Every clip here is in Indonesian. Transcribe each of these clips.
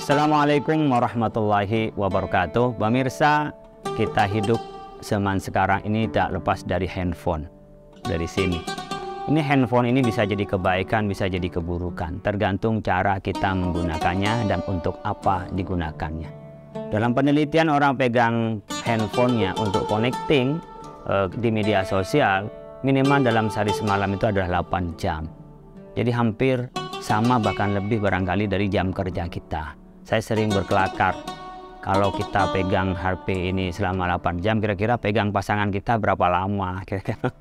Assalamualaikum warahmatullahi wabarakatuh. Pemirsa, kita hidup zaman sekarang ini tak lepas dari handphone. Dari sini. Ini handphone ini bisa jadi kebaikan, bisa jadi keburukan. Tergantung cara kita menggunakannya dan untuk apa digunakannya. Dalam penelitian orang pegang handphonenya untuk connecting di media sosial, minimal dalam sehari semalam itu adalah 8 jam. Jadi hampir sama bahkan lebih barangkali dari jam kerja kita. Saya sering berkelakar, kalau kita pegang HP ini selama 8 jam, kira-kira pegang pasangan kita berapa lama? Kira-kira.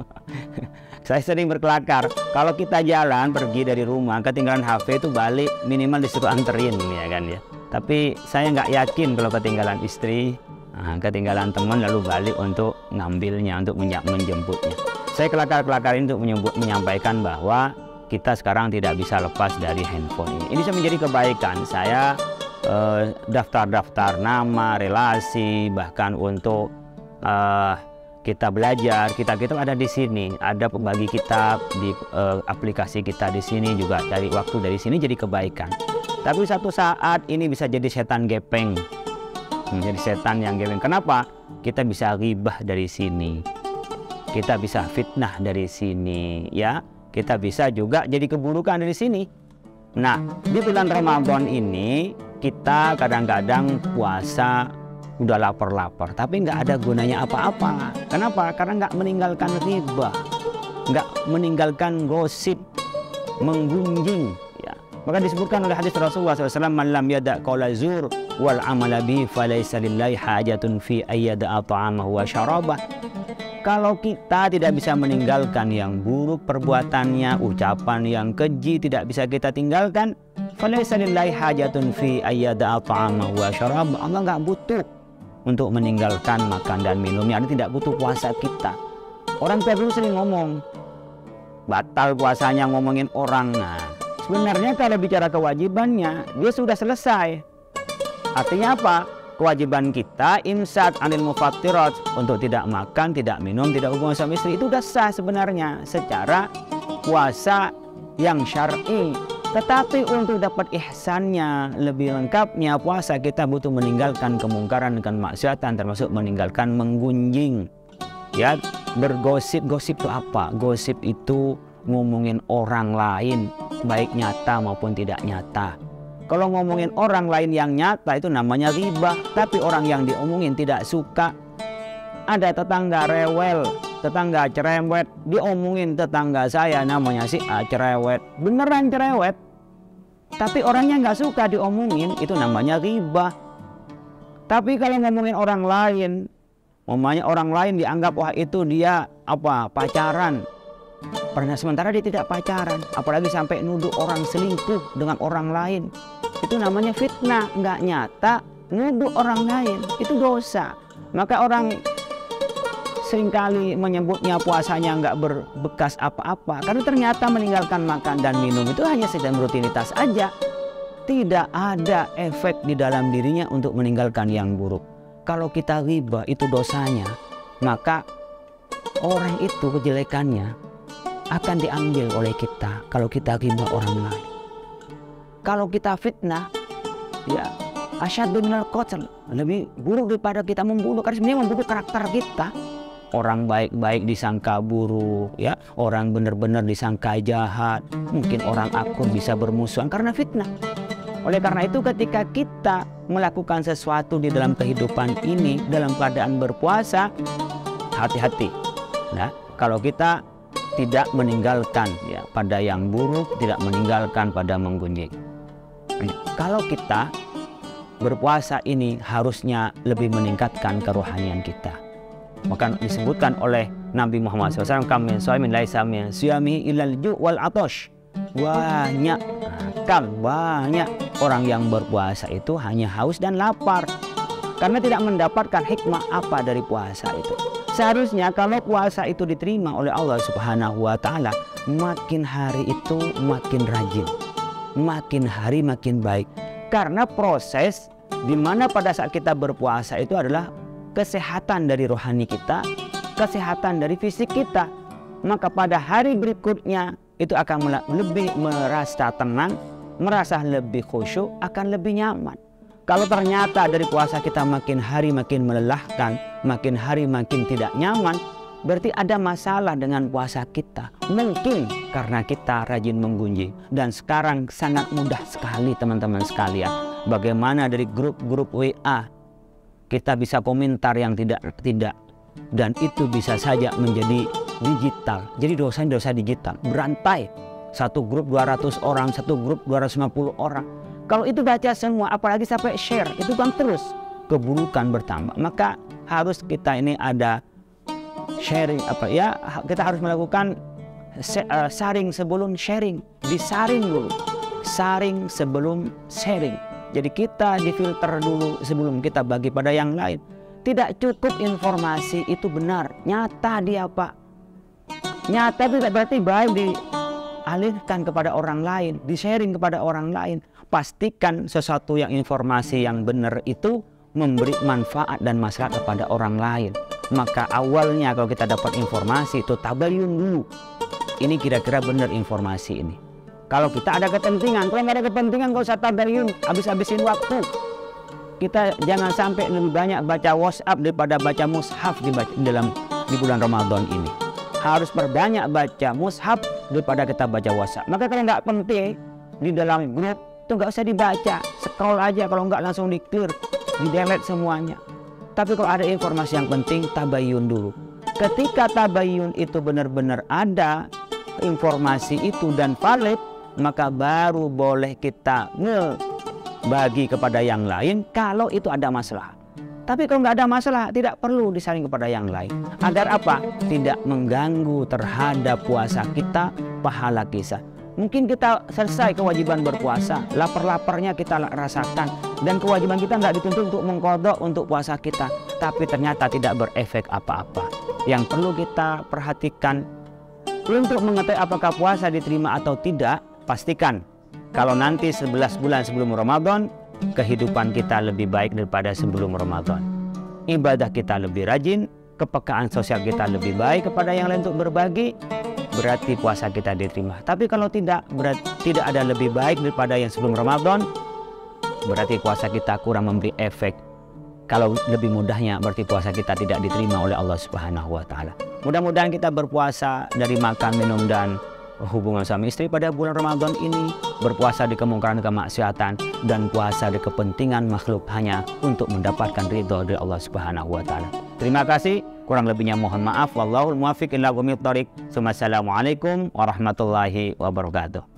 Saya sering berkelakar, kalau kita jalan pergi dari rumah, ketinggalan HP itu balik minimal disuruh anterin, ya kan ya. Tapi saya nggak yakin kalau ketinggalan istri, ketinggalan teman lalu balik untuk ngambilnya, untuk menjemputnya. Saya kelakar-kelakar ini untuk menyampaikan bahwa kita sekarang tidak bisa lepas dari handphone ini. Ini bisa menjadi kebaikan. Saya daftar-daftar nama, relasi, bahkan untuk kita belajar, kita ada di sini. Ada pembagi kitab di aplikasi kita di sini juga, dari waktu dari sini jadi kebaikan. Tapi satu saat ini bisa jadi setan gepeng, menjadi setan yang gepeng. Kenapa? Kita bisa ghibah dari sini, kita bisa fitnah dari sini, ya. Kita bisa juga jadi keburukan dari sini. Nah, di bulan Ramadan ini kita kadang-kadang puasa udah lapar-lapar, tapi nggak ada gunanya apa-apa. Kenapa? Karena nggak meninggalkan riba, nggak meninggalkan gosip, menggunjing. Ya. Maka disebutkan oleh hadis Rasulullah SAW, "Man lam yada' qaula zur wal amala bihi falaysa lillahi hajatun fi ayyada'a ta'amahu wa syarabah." Kalau kita tidak bisa meninggalkan yang buruk perbuatannya, ucapan yang keji tidak bisa kita tinggalkan, falaysa lillahi hajatun fi ayyada'a ta'amahu wa syarab. Allah nggak butuh untuk meninggalkan makan dan minumnya. Dia tidak butuh puasa kita. Orang dulu sering ngomong batal puasanya, ngomongin orang. Nah, sebenarnya kalau bicara kewajibannya, dia sudah selesai. Artinya apa? Kewajiban kita imsak anil mufattirat, untuk tidak makan, tidak minum, tidak hubungan suami istri, itu sudah sah sebenarnya secara puasa yang syar'i. Tetapi untuk dapat ihsannya lebih lengkapnya, puasa kita butuh meninggalkan kemungkaran dan kemaksiatan, termasuk meninggalkan menggunjing. Ya, bergosip. Gosip itu apa? Gosip itu ngomongin orang lain, baik nyata maupun tidak nyata. Kalau ngomongin orang lain yang nyata itu namanya ghibah. Tapi orang yang diomongin tidak suka. Ada tetangga rewel, tetangga cerewet, diomongin tetangga saya namanya si A cerewet. Beneran cerewet. Tapi orangnya nggak suka diomongin, itu namanya ghibah. Tapi kalau ngomongin orang lain, namanya orang lain dianggap wah itu dia apa pacaran. Pernah sementara dia tidak pacaran, apalagi sampai nuduh orang selingkuh dengan orang lain. Itu namanya fitnah, nggak nyata, nuduh orang lain, itu dosa. Maka orang seringkali menyebutnya puasanya nggak berbekas apa-apa, karena ternyata meninggalkan makan dan minum itu hanya sedang rutinitas aja. Tidak ada efek di dalam dirinya untuk meninggalkan yang buruk. Kalau kita ghibah itu dosanya, maka orang itu kejelekannya akan diambil oleh kita kalau kita ghibah orang lain. Kalau kita fitnah, ya asyaddu minal qatl, lebih buruk daripada kita membunuh, karena sebenarnya membunuh karakter kita. Orang baik-baik disangka buruk, ya, orang benar-benar disangka jahat, mungkin orang akur bisa bermusuhan karena fitnah. Oleh karena itu ketika kita melakukan sesuatu di dalam kehidupan ini dalam keadaan berpuasa, hati-hati. Nah, kalau kita tidak meninggalkan ya pada yang buruk, tidak meninggalkan pada menggunjing. Kalau kita berpuasa ini harusnya lebih meningkatkan kerohanian kita. Maka disebutkan oleh Nabi Muhammad SAW, "Kam min shaimin laisa min siyamihi illal ju' wal atash." Banyak orang yang berpuasa itu hanya haus dan lapar, karena tidak mendapatkan hikmah apa dari puasa itu. Seharusnya kalau puasa itu diterima oleh Allah Subhanahu wa Ta'ala, makin hari itu makin rajin, makin hari makin baik. Karena proses di mana pada saat kita berpuasa itu adalah kesehatan dari rohani kita, kesehatan dari fisik kita. Maka pada hari berikutnya itu akan lebih merasa tenang, merasa lebih khusyuk, akan lebih nyaman. Kalau ternyata dari puasa kita makin hari makin melelahkan, makin hari makin tidak nyaman, berarti ada masalah dengan puasa kita. Mungkin karena kita rajin menggunjing. Dan sekarang sangat mudah sekali teman-teman sekalian. Bagaimana dari grup-grup WA kita bisa komentar yang tidak. Dan itu bisa saja menjadi digital. Jadi dosa digital. Berantai. Satu grup 200 orang, satu grup 250 orang. Kalau itu baca semua, apalagi sampai share, itu kan terus keburukan bertambah. Maka harus kita ini ada sharing, kita harus melakukan saring sebelum sharing. Disaring dulu, saring sebelum sharing. Jadi kita difilter dulu sebelum kita bagi pada yang lain. Tidak cukup informasi itu benar, nyata dia Pak. Nyata itu berarti baik dialihkan kepada orang lain, di-sharing kepada orang lain. Pastikan sesuatu yang informasi yang benar itu memberi manfaat dan maslahat kepada orang lain. Maka awalnya kalau kita dapat informasi itu tabayun dulu. Ini kira-kira benar informasi ini. Kalau kita ada kepentingan, kalau nggak ada kepentingan nggak usah tabayun, habis-habisin waktu. Kita jangan sampai lebih banyak baca WhatsApp daripada baca mushaf di bulan Ramadan ini. Harus perbanyak baca mushaf daripada kita baca WhatsApp. Maka kalau nggak penting di dalam grup itu nggak usah dibaca, scroll aja, kalau nggak langsung di-clear, di-delete semuanya. Tapi kalau ada informasi yang penting, tabayun dulu. Ketika tabayun itu benar-benar ada informasi itu dan valid, maka baru boleh kita bagi kepada yang lain kalau itu ada masalah. Tapi kalau nggak ada masalah, tidak perlu disaring kepada yang lain. Agar apa? Tidak mengganggu terhadap puasa kita, pahala kita. Mungkin kita selesai kewajiban berpuasa, lapar-laparnya kita rasakan, dan kewajiban kita nggak dituntut untuk mengqadha untuk puasa kita, tapi ternyata tidak berefek apa-apa. Yang perlu kita perhatikan untuk mengetahui apakah puasa diterima atau tidak, pastikan kalau nanti 11 bulan sebelum Ramadan, kehidupan kita lebih baik daripada sebelum Ramadan. Ibadah kita lebih rajin, kepekaan sosial kita lebih baik kepada yang lain untuk berbagi, berarti puasa kita diterima. Tapi kalau tidak ada lebih baik daripada yang sebelum Ramadan, berarti puasa kita kurang memberi efek. Kalau lebih mudahnya, berarti puasa kita tidak diterima oleh Allah Subhanahu wa Ta'ala. Mudah-mudahan kita berpuasa dari makan, minum, dan hubungan suami istri pada bulan Ramadan ini, berpuasa di kemungkaran kemaksiatan, dan puasa di kepentingan makhluk hanya untuk mendapatkan ridho dari Allah Subhanahu wa Ta'ala. Terima kasih, kurang lebihnya mohon maaf. Wallahul muwaffiq ila aqwamit thoriq. Assalamualaikum warahmatullahi wabarakatuh.